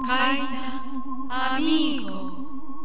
怪談アミーゴ。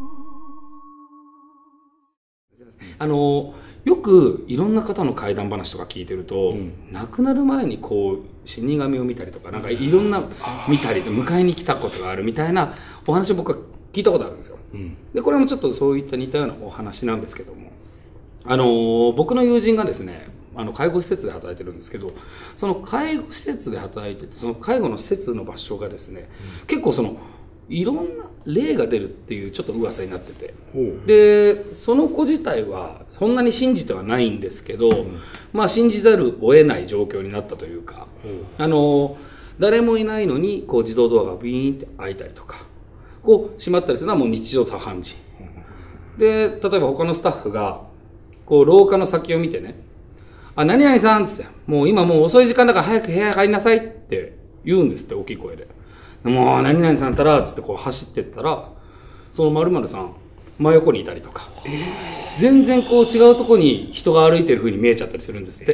よくいろんな方の怪談話とか聞いてると、亡くなる前にこう死神を見たりとか、なんかいろんな見たりで迎えに来たことがあるみたいなお話を僕は聞いたことあるんですよ。でこれもちょっとそういった似たようなお話なんですけども、僕の友人がですね、介護施設で働いてるんですけど、その介護施設で働いてて、その介護の施設の場所がですね、結構いろんな霊が出るっていうちょっと噂になってて、でその子自体はそんなに信じてはないんですけど、まあ信じざるを得ない状況になったというか、誰もいないのにこう自動ドアがビーンって開いたりとか、こう閉まったりするのはもう日常茶飯事で、例えば他のスタッフがこう廊下の先を見てね、何々さんっつって、もう今もう遅い時間だから早く部屋帰りなさいって言うんですって、大きい声で。もう何々さんったらつってこう走ってったら、その〇〇さん真横にいたりとか、全然こう違うとこに人が歩いてる風に見えちゃったりするんですって。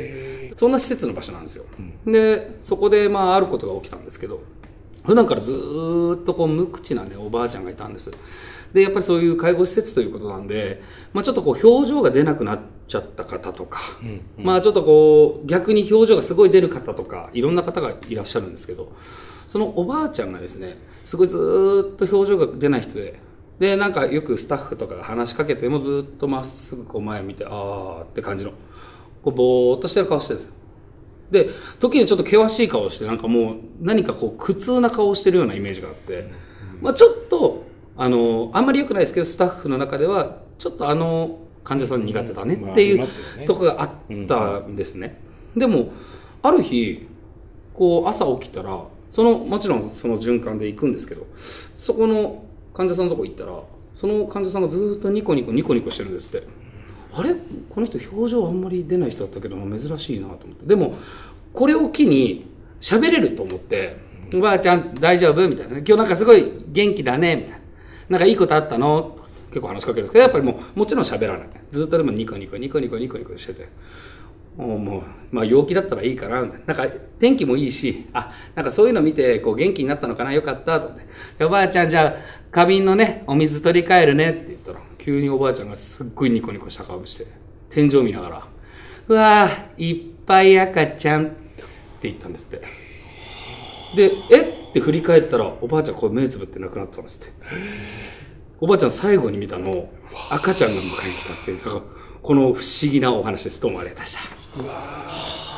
そんな施設の場所なんですよ。でそこであることが起きたんですけど、普段からずーっとこう無口なねおばあちゃんがいたんです。でやっぱりそういう介護施設ということなんで、ちょっとこう表情が出なくなっちゃった方とか、ちょっとこう逆に表情がすごい出る方とか、いろんな方がいらっしゃるんですけど、そのおばあちゃんがですね、すごいずーっと表情が出ない人で、なんかよくスタッフとかが話しかけてもずーっとまっすぐこう前見て、あーって感じの、こうぼーっとしてる顔してるんですよ。で、時にちょっと険しい顔をして、なんかもう何かこう苦痛な顔をしてるようなイメージがあって、ちょっと、あんまり良くないですけど、スタッフの中では、ちょっと患者さん苦手だねっていうとこがあったんですね。でも、ある日、こう朝起きたら、もちろんその循環で行くんですけど、そこの患者さんのとこ行ったら、その患者さんがずっとニコニコしてるんですって。あれこの人表情あんまり出ない人だったけど珍しいなと思って。でもこれを機に喋れると思って、おばあちゃん大丈夫みたいな、今日なんかすごい元気だねみたいな、なんかいいことあったの結構話しかけるんですけど、やっぱりもちろん喋らない。ずっとでもニコニコしてて、もう陽気だったらいいかなみたいな、なんか天気もいいし、なんかそういうの見てこう元気になったのかな、よかったと思って、おばあちゃんじゃあ花瓶のねお水取り替えるねって言ったら、急におばあちゃんがすっごいニコニコした顔して天井見ながら、うわーいっぱい赤ちゃんって言ったんですって。でって振り返ったら、おばあちゃんこう目つぶって亡くなったんですって。おばあちゃん最後に見たのを赤ちゃんが迎えに来たっていう、この不思議なお話です。どうもありがとうございました。